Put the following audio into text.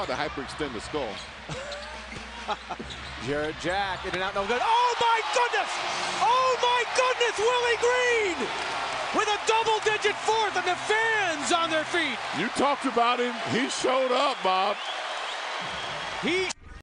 To hyperextend the skull. Jared Jack, in and out, no good. Oh my goodness! Oh my goodness, Willie Green! With a double-digit fourth and the fans on their feet. You talked about him. He showed up, Bob. He